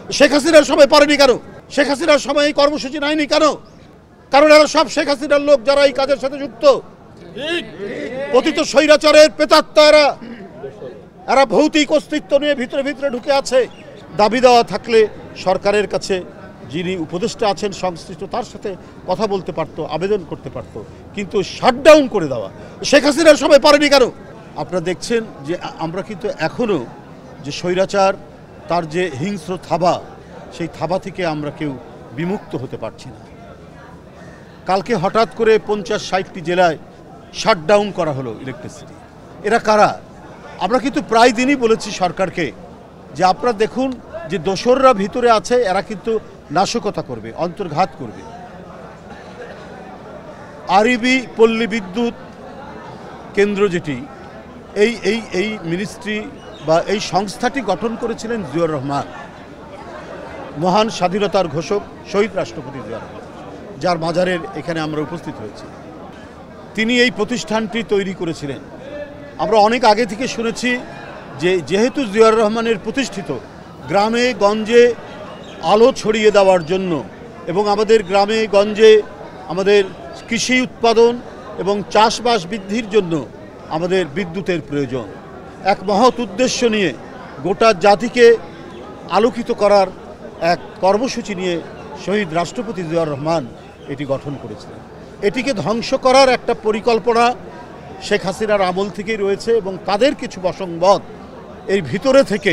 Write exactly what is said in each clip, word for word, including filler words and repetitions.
শেখ হাসিনার সময় পারেনি কেন? শেখ হাসিনার সময় এই কর্মসূচি নেয়নি কেন? কারণ এরা সব শেখ হাসিনার লোক, যারা এই কাজের সাথে যুক্ত। পতিত স্বৈরাচারের প্রেতাত্মা এরা। এরা ভৌতিক অস্তিত্ব নিয়ে ভিতরে ভিতরে ঢুকে আছে। দাবি দেওয়া থাকলে সরকারের কাছে যিনি উপদেষ্টা আছেন সংশ্লিষ্ট, তার সাথে কথা বলতে পারতো, আবেদন করতে পারতো, কিন্তু শাটডাউন করে দেওয়া শেখ হাসিনার সময় পারেনি কেন? আপনারা দেখছেন যে আমরা কিন্তু এখনও যে স্বৈরাচার, তার যে হিংস্র থাবা, সেই থাবা থেকে আমরা কেউ বিমুক্ত হতে পারছি না। কালকে হঠাৎ করে পঞ্চাশ ষাটটি জেলায় শাটডাউন করা হলো ইলেকট্রিসিটি। এরা কারা? আমরা কিন্তু প্রায় দিনই বলেছি সরকারকে যে আপনারা দেখুন যে দোসররা ভিতরে আছে, এরা কিন্তু নাশকতা করবে, অন্তর্ঘাত করবে। আরইবি পল্লী বিদ্যুৎ কেন্দ্র যেটি, এই এই এই মিনিস্ট্রি বা এই সংস্থাটি গঠন করেছিলেন জিয়াউর রহমান, মহান স্বাধীনতার ঘোষক শহীদ রাষ্ট্রপতি জিয়াউর রহমান, যার মাজারের এখানে আমরা উপস্থিত হয়েছি। তিনি এই প্রতিষ্ঠানটি তৈরি করেছিলেন। আমরা অনেক আগে থেকে শুনেছি যে যেহেতু জিয়াউর রহমানের প্রতিষ্ঠিত, গ্রামে গঞ্জে আলো ছড়িয়ে দেওয়ার জন্য এবং আমাদের গ্রামে গঞ্জে আমাদের কৃষি উৎপাদন এবং চাষবাস বৃদ্ধির জন্য আমাদের বিদ্যুতের প্রয়োজন। এক মহৎ উদ্দেশ্য নিয়ে গোটা জাতিকে আলোকিত করার এক কর্মসূচি নিয়ে শহীদ রাষ্ট্রপতি জিয়াউর রহমান এটি গঠন করেছিলেন। এটিকে ধ্বংস করার একটা পরিকল্পনা শেখ হাসিনার আমল থেকেই রয়েছে এবং তাদের কিছু বশংবদ এই ভিতরে থেকে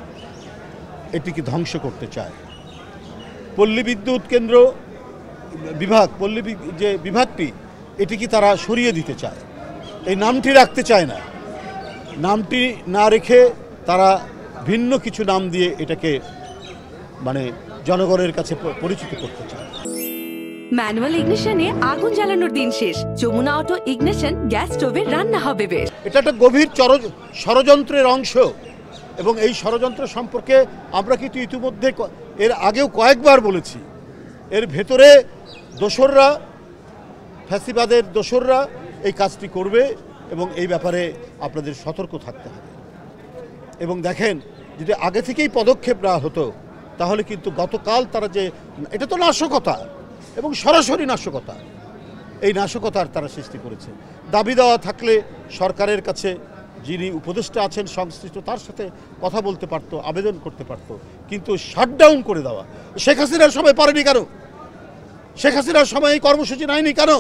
এটিকে ধ্বংস করতে চায়। পল্লী বিদ্যুৎ কেন্দ্র বিভাগ, পল্লী যে বিভাগটি, এটিকে তারা সরিয়ে দিতে চায়, এই নামটি রাখতে চায় না। নামটি না রেখে তারা ভিন্ন কিছু নাম দিয়ে এটাকে মানে জনগণের কাছে পরিচিত করতে চায়। ম্যানুয়াল ইগনিশনে আগুন জ্বালানোর দিন শেষ। যমুনা অটো ইগনিশন গ্যাস স্টোভে রান্না হবে বেশ। এটা একটা গভীর ষড়যন্ত্রের অংশ এবং এই ষড়যন্ত্র সম্পর্কে আমরা কিন্তু ইতিমধ্যে এর আগেও কয়েকবার বলেছি। এর ভেতরে দোসররা, ফ্যাসিবাদের দোসররা এই কাজটি করবে এবং এই ব্যাপারে আপনাদের সতর্ক থাকতে হবে। এবং দেখেন, যদি আগে থেকেই পদক্ষেপ নেওয়া হতো তাহলে কিন্তু গতকাল তারা যে, এটা তো নাশকতা এবং সরাসরি নাশকতা, এই নাশকতার তারা সৃষ্টি করেছে। দাবি দেওয়া থাকলে সরকারের কাছে যিনি উপদেষ্টা আছেন সংশ্লিষ্ট, তার সাথে কথা বলতে পারতো, আবেদন করতে পারতো, কিন্তু শাটডাউন করে দেওয়া শেখ হাসিনার সময় পারেনি কেন? শেখ হাসিনার সময় এই কর্মসূচি নেয়নি কেন?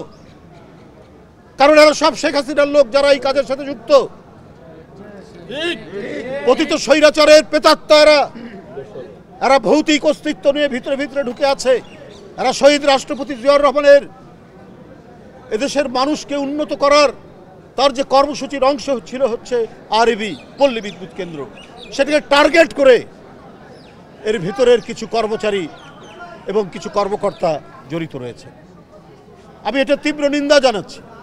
কারণ এরা সব শেখ হাসিনার লোক, যারা এই কাজের সাথে যুক্ত। পতিত স্বৈরাচারের প্রেতাত্মা এরা। এরা ভৌতিক অস্তিত্ব নিয়ে ভিতরে ভিতরে ঢুকে আছে। এরা শহীদ রাষ্ট্রপতি জিয়াউর রহমানের এদেশের মানুষকে উন্নত করার তার যে কর্মসূচির অংশ ছিল হচ্ছে আরইবি পল্লী বিদ্যুৎ কেন্দ্র, সেটাকে টার্গেট করে এর ভিতরের কিছু কর্মচারী এবং কিছু কর্মকর্তা জড়িত রয়েছে। আমি এটা তীব্র নিন্দা জানাচ্ছি।